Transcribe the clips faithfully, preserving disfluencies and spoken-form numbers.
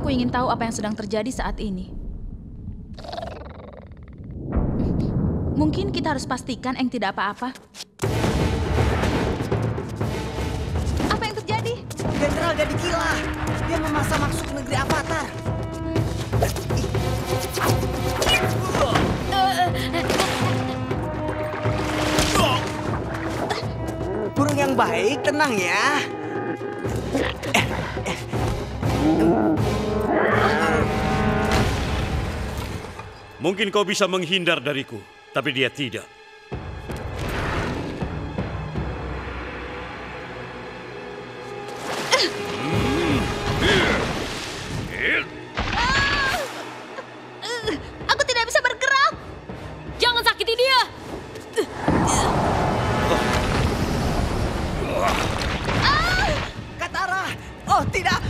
Aku ingin tahu apa yang sedang terjadi saat ini. Mungkin kita harus pastikan Eng tidak apa-apa. Apa yang terjadi? Jenderal jadi gila. Dia memaksa masuk negeri Avatar. Burung yang baik, tenang ya. Mungkin kau bisa menghindar dariku, tapi dia tidak. Aku tidak bisa bergerak. Jangan sakiti dia. Katara! Oh, tidak!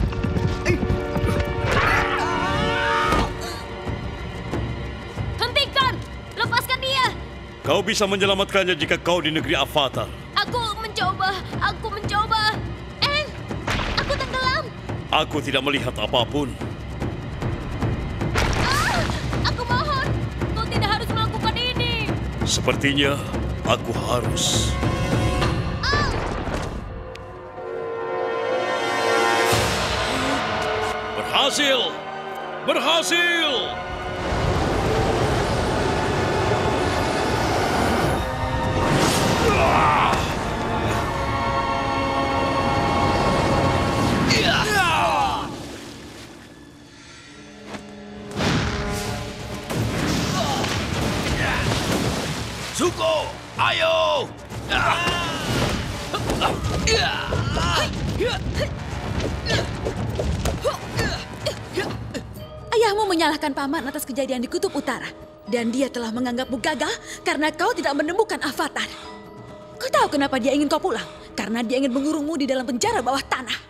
Hentikan! Lepaskan dia! Kau bisa menyelamatkannya jika kau di negeri Avatar. Aku mencoba, aku mencoba. Eng, aku tenggelam. Aku tidak melihat apapun. Ah, aku mohon, kau tidak harus melakukan ini. Sepertinya aku harus. Berhasil! Berhasil! Zuko, ayo! Ayahmu menyalahkan paman atas kejadian di Kutub Utara. Dan dia telah menganggapmu gagal karena kau tidak menemukan Avatar. Kau tahu kenapa dia ingin kau pulang? Karena dia ingin mengurungmu di dalam penjara bawah tanah.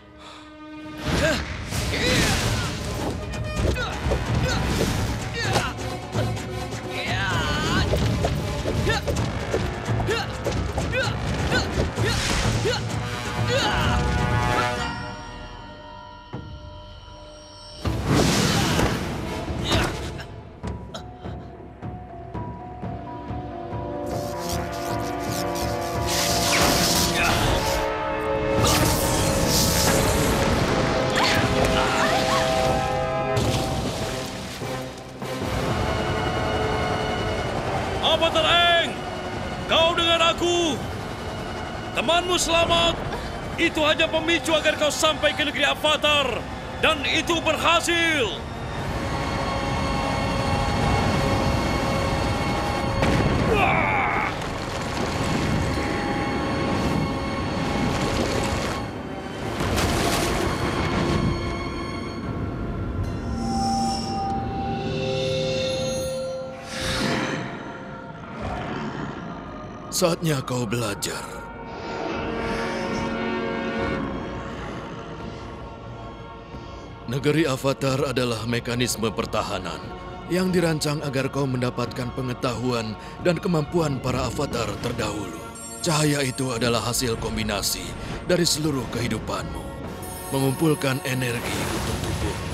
Avatar Aang, kau dengan aku. Temanmu selamat. Itu hanya pemicu agar kau sampai ke negeri Avatar. Dan itu berhasil. Saatnya kau belajar. Negeri Avatar adalah mekanisme pertahanan yang dirancang agar kau mendapatkan pengetahuan dan kemampuan para avatar terdahulu. Cahaya itu adalah hasil kombinasi dari seluruh kehidupanmu, mengumpulkan energi untuk tubuhmu.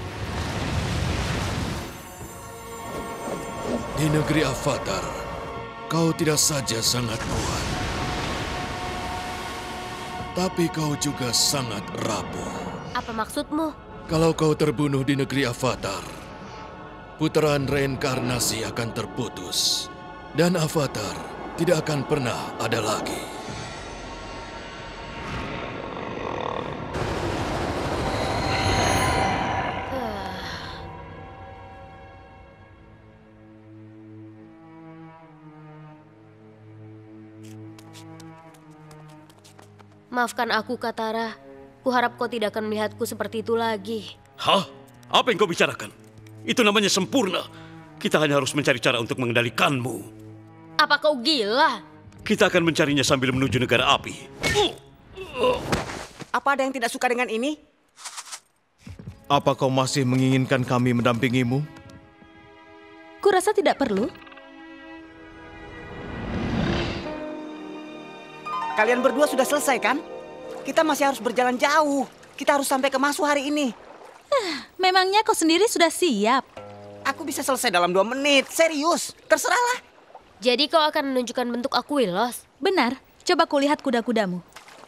Di negeri Avatar, kau tidak saja sangat kuat, tapi kau juga sangat rapuh. Apa maksudmu? Kalau kau terbunuh di negeri Avatar, putaran reinkarnasi akan terputus, dan Avatar tidak akan pernah ada lagi. Maafkan aku, Katara. Kuharap kau tidak akan melihatku seperti itu lagi. Hah? Apa yang kau bicarakan? Itu namanya sempurna. Kita hanya harus mencari cara untuk mengendalikanmu. Apa kau gila? Kita akan mencarinya sambil menuju negara api. Apa ada yang tidak suka dengan ini? Apa kau masih menginginkan kami mendampingimu? Kurasa tidak perlu. Kalian berdua sudah selesai kan? Kita masih harus berjalan jauh. Kita harus sampai ke Masu hari ini. Memangnya kau sendiri sudah siap? Aku bisa selesai dalam dua menit, serius. Terserahlah. Jadi kau akan menunjukkan bentuk Aquilus? Benar, coba kulihat kuda-kudamu.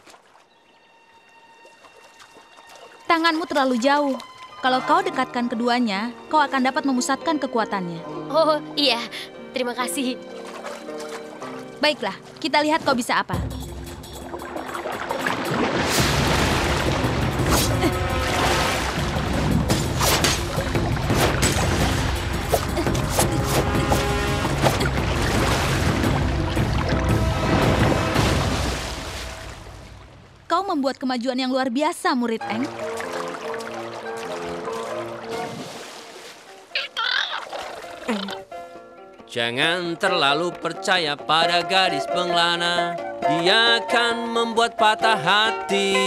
Tanganmu terlalu jauh. Kalau kau dekatkan keduanya, kau akan dapat memusatkan kekuatannya. Oh iya, terima kasih. Baiklah, kita lihat kau bisa apa. Kau membuat kemajuan yang luar biasa, murid Eng. Jangan terlalu percaya pada gadis pengelana. Dia akan membuat patah hati.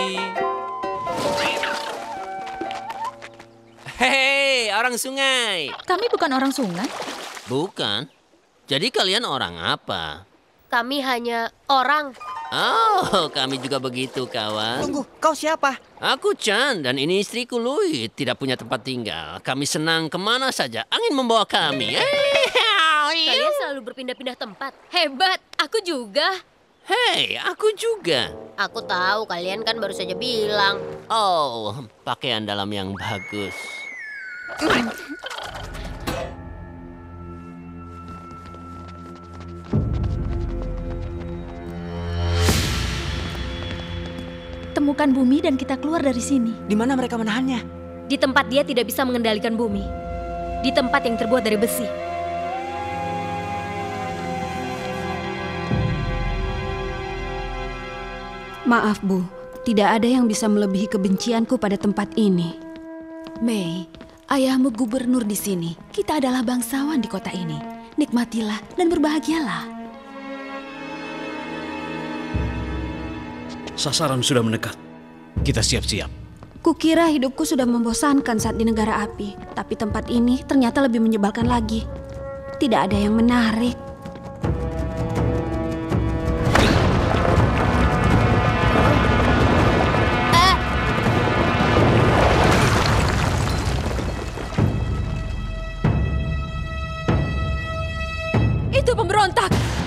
Hei, orang sungai. Kami bukan orang sungai. Bukan? Jadi kalian orang apa? Kami hanya orang. Oh, kami juga begitu, kawan. Tunggu, kau siapa? Aku Chan dan ini istriku Louis. Tidak punya tempat tinggal. Kami senang kemana saja. Angin membawa kami. Kalian selalu berpindah-pindah tempat. Hebat, aku juga. Hei, aku juga. Aku tahu kalian kan baru saja bilang. Oh, pakaian dalam yang bagus. Temukan bumi dan kita keluar dari sini. Di mana mereka menahannya? Di tempat dia tidak bisa mengendalikan bumi. Di tempat yang terbuat dari besi. Maaf, Bu. Tidak ada yang bisa melebihi kebencianku pada tempat ini. Mei, ayahmu gubernur di sini. Kita adalah bangsawan di kota ini. Nikmatilah dan berbahagialah. Sasaran sudah mendekat. Kita siap-siap. Kukira hidupku sudah membosankan saat di negara api. Tapi tempat ini ternyata lebih menyebalkan lagi. Tidak ada yang menarik. Itu pemberontak!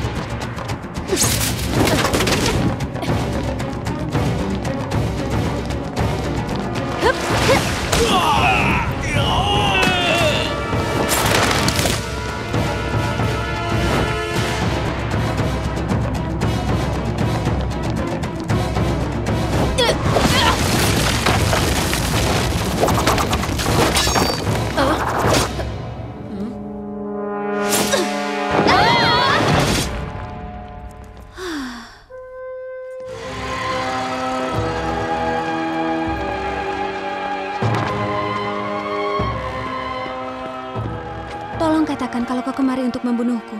Tolong katakan kalau kau kemari untuk membunuhku.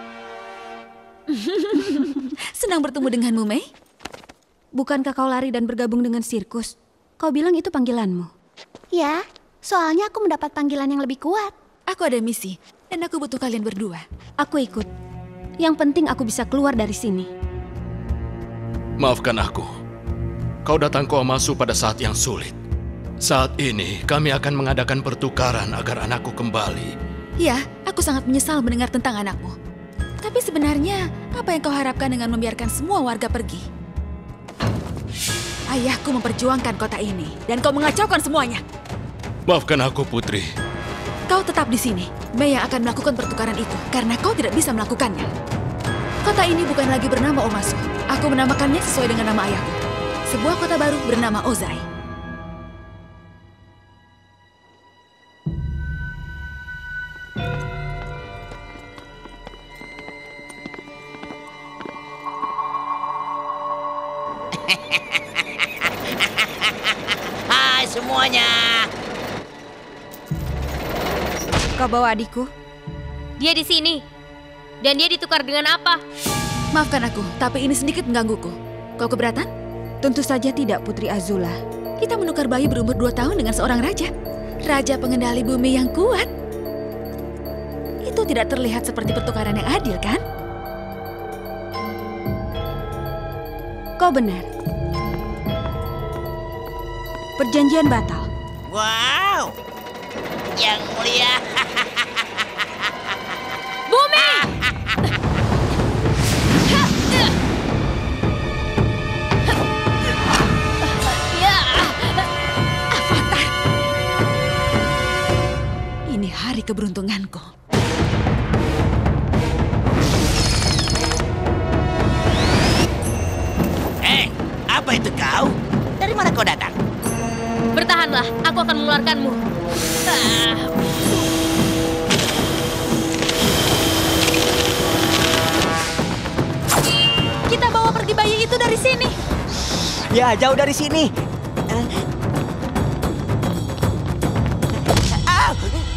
Senang bertemu denganmu, Mei. Bukankah kau lari dan bergabung dengan sirkus? Kau bilang itu panggilanmu. Ya, soalnya aku mendapat panggilan yang lebih kuat. Aku ada misi, dan aku butuh kalian berdua. Aku ikut. Yang penting aku bisa keluar dari sini. Maafkan aku. Kau datang ke Omasu pada saat yang sulit. Saat ini kami akan mengadakan pertukaran agar anakku kembali. Ya, aku sangat menyesal mendengar tentang anakmu. Tapi sebenarnya, apa yang kau harapkan dengan membiarkan semua warga pergi? Ayahku memperjuangkan kota ini, dan kau mengacaukan semuanya. Maafkan aku, Putri. Kau tetap di sini. Mei yang akan melakukan pertukaran itu, karena kau tidak bisa melakukannya. Kota ini bukan lagi bernama Omasu. Aku menamakannya sesuai dengan nama ayahku. Sebuah kota baru bernama Ozai. Hai semuanya. Kau bawa adikku? Dia di sini. Dan dia ditukar dengan apa? Maafkan aku, tapi ini sedikit menggangguku. Kau keberatan? Tentu saja tidak, Putri Azula. Kita menukar bayi berumur dua tahun dengan seorang raja. Raja pengendali bumi yang kuat. Itu tidak terlihat seperti pertukaran yang adil, kan? Kau benar. Perjanjian batal. Wow, yang mulia. Bumi! Avatar! Ini hari keberuntunganku. Eh, apa itu kau? Dari mana kau datang? Bertahanlah, aku akan mengeluarkanmu. Ah. Kita bawa pergi bayi itu dari sini. Ya, jauh dari sini. Ah!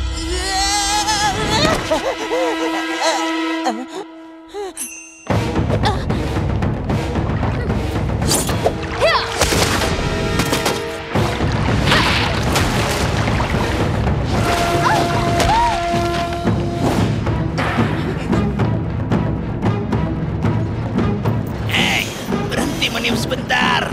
Hei, berhenti meniup sebentar.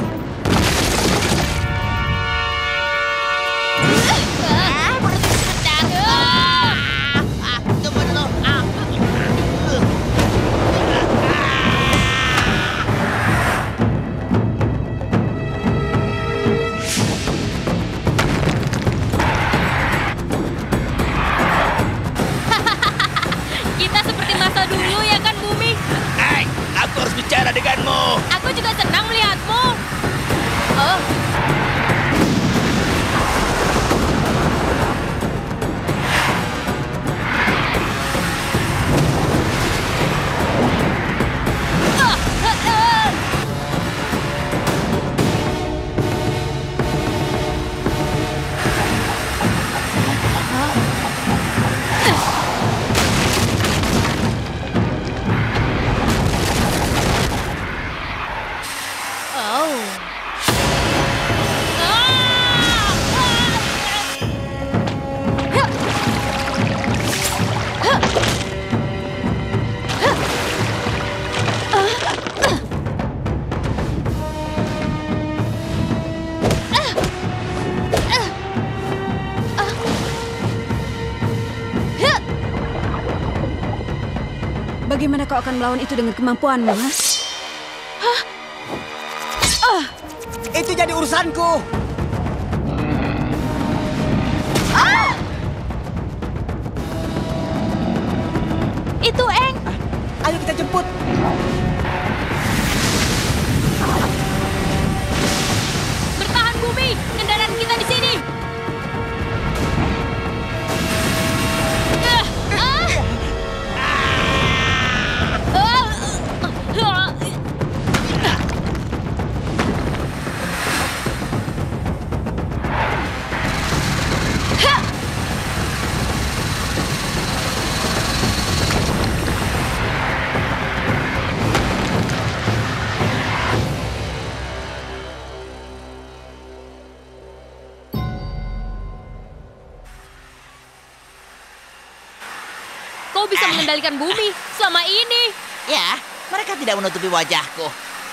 Ah, berhenti sebentar. Ah. Ah, tunggu dulu. Ah. Kita seperti masa dulu ya kan, Bumi? Hei, aku harus bicara denganmu. Aku juga senang melihatmu. Oh. Ah, ah, ah. Oh. Bagaimana kau akan melawan itu dengan kemampuanmu, ha? Itu jadi urusanku. Itu Eng. Ayo kita jemput. Bertahan, Bumi. Kendaraan kita di sini. Ah, ah. Ah. Ah. Kau bisa mengendalikan bumi selama ini. Ya, mereka tidak menutupi wajahku.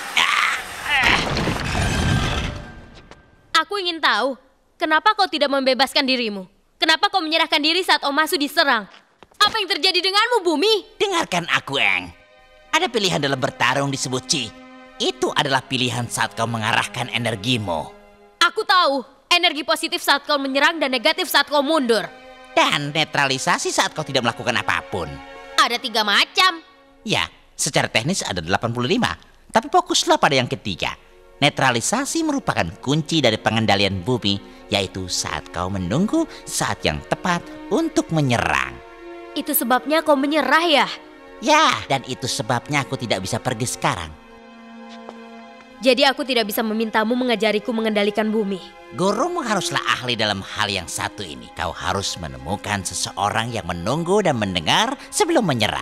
Aku ingin tahu, kenapa kau tidak membebaskan dirimu? Kenapa kau menyerahkan diri saat Omasu diserang? Apa yang terjadi denganmu, Bumi? Dengarkan aku, Eng. Ada pilihan dalam bertarung disebut Chi. Itu adalah pilihan saat kau mengarahkan energimu. Aku tahu, energi positif saat kau menyerang dan negatif saat kau mundur. Dan netralisasi saat kau tidak melakukan apapun. Ada tiga macam. Ya, secara teknis ada delapan puluh lima. Tapi fokuslah pada yang ketiga. Netralisasi merupakan kunci dari pengendalian bumi, yaitu saat kau menunggu saat yang tepat untuk menyerang. Itu sebabnya kau menyerah ya? Ya, dan itu sebabnya aku tidak bisa pergi sekarang. Jadi aku tidak bisa memintamu mengajariku mengendalikan bumi. Gurumu haruslah ahli dalam hal yang satu ini. Kau harus menemukan seseorang yang menunggu dan mendengar sebelum menyerang.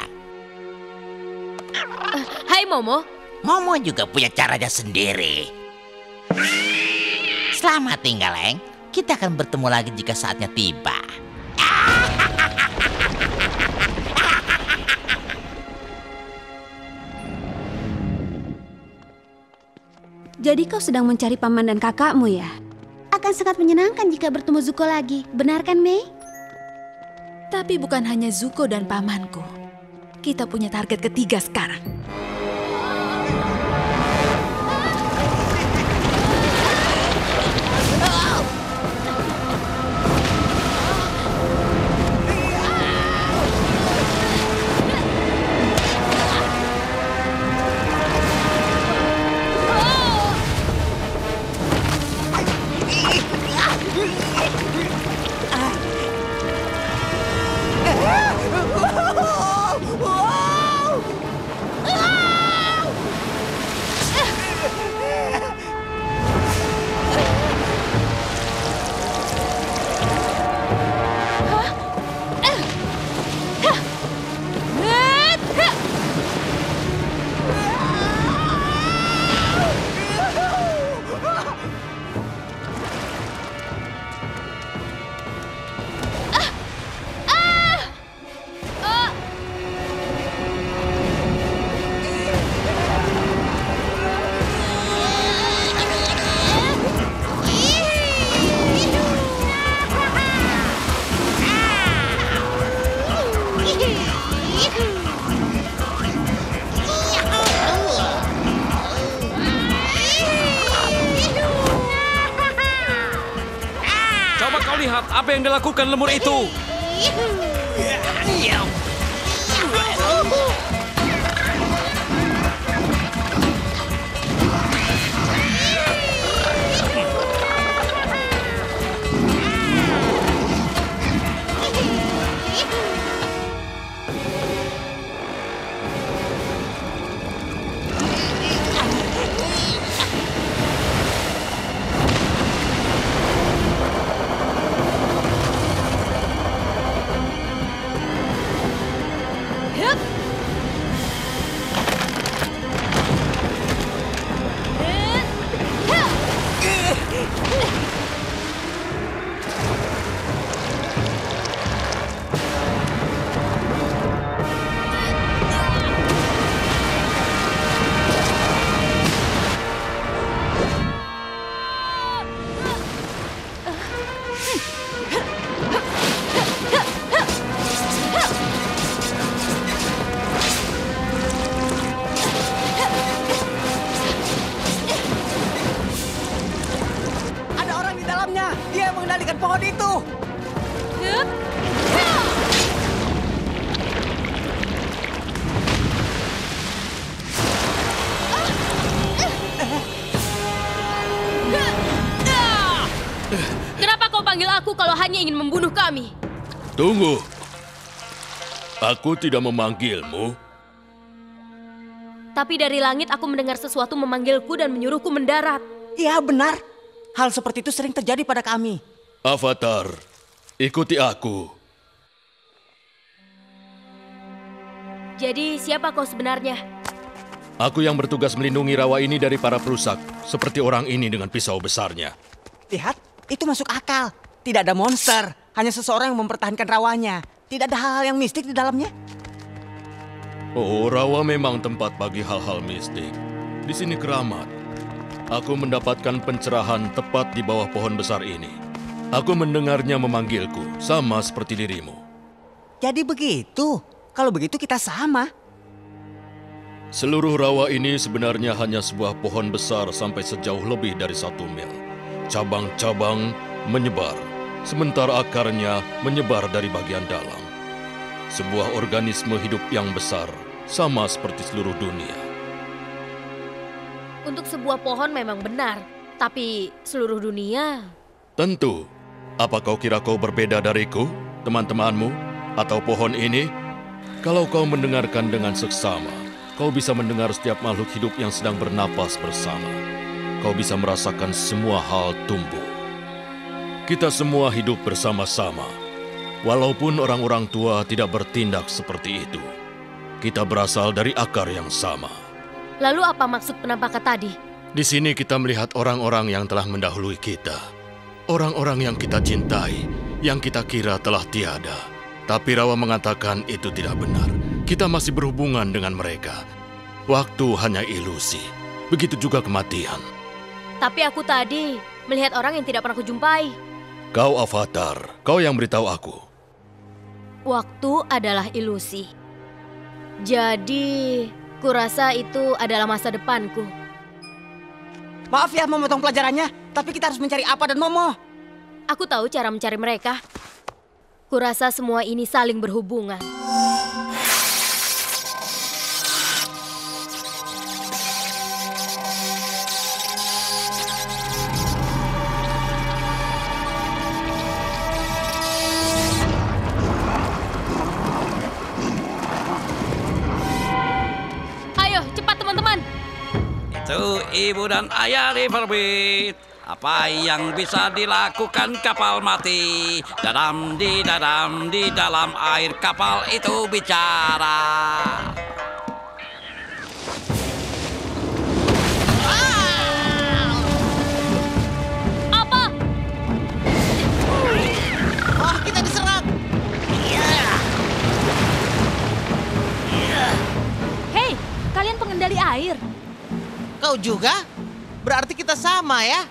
Uh, hai Momo. Momo juga punya caranya sendiri. Selamat tinggal, Eng. Kita akan bertemu lagi jika saatnya tiba. Jadi kau sedang mencari paman dan kakakmu ya? Akan sangat menyenangkan jika bertemu Zuko lagi. Benar kan, Mei? Tapi bukan hanya Zuko dan pamanku. Kita punya target ketiga sekarang. Lihat apa yang dilakukan lemur itu. Dia yang mengendalikan pohon itu. Kenapa kau panggil aku kalau hanya ingin membunuh kami? Tunggu. Aku tidak memanggilmu. Tapi dari langit aku mendengar sesuatu memanggilku dan menyuruhku mendarat. Iya benar. Hal seperti itu sering terjadi pada kami. Avatar, ikuti aku. Jadi siapa kau sebenarnya? Aku yang bertugas melindungi rawa ini dari para perusak, seperti orang ini dengan pisau besarnya. Lihat, itu masuk akal. Tidak ada monster, hanya seseorang yang mempertahankan rawanya. Tidak ada hal-hal yang mistik di dalamnya. Oh, rawa memang tempat bagi hal-hal mistik. Di sini keramat. Aku mendapatkan pencerahan tepat di bawah pohon besar ini. Aku mendengarnya memanggilku, sama seperti dirimu. Jadi begitu. Kalau begitu kita sama. Seluruh rawa ini sebenarnya hanya sebuah pohon besar sampai sejauh lebih dari satu mil. Cabang-cabang menyebar, sementara akarnya menyebar dari bagian dalam. Sebuah organisme hidup yang besar, sama seperti seluruh dunia. Untuk sebuah pohon memang benar, tapi seluruh dunia... Tentu. Apa kau kira kau berbeda dariku, teman-temanmu, atau pohon ini? Kalau kau mendengarkan dengan seksama, kau bisa mendengar setiap makhluk hidup yang sedang bernapas bersama. Kau bisa merasakan semua hal tumbuh. Kita semua hidup bersama-sama. Walaupun orang-orang tua tidak bertindak seperti itu. Kita berasal dari akar yang sama. Lalu apa maksud penampakan tadi? Di sini kita melihat orang-orang yang telah mendahului kita. Orang-orang yang kita cintai, yang kita kira telah tiada. Tapi rawa mengatakan itu tidak benar. Kita masih berhubungan dengan mereka. Waktu hanya ilusi. Begitu juga kematian. Tapi aku tadi melihat orang yang tidak pernah kujumpai. Kau Avatar, kau yang beritahu aku. Waktu adalah ilusi. Jadi, kurasa itu adalah masa depanku. Maaf ya memotong pelajarannya, tapi kita harus mencari apa dan Momo. Aku tahu cara mencari mereka. Kurasa semua ini saling berhubungan. Ayo, cepat teman-teman. Itu ibu dan ayah Riverbit. Apa yang bisa dilakukan kapal mati? Dadam di dadam di dalam air kapal itu bicara. Apa? Oh, kita diserang. Hei, kalian pengendali air. Kau juga? Berarti kita sama ya?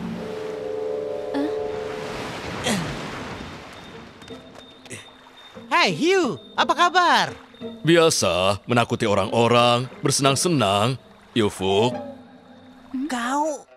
Hai Hugh, apa kabar? Biasa, menakuti orang-orang, bersenang-senang. Yufuk. Kau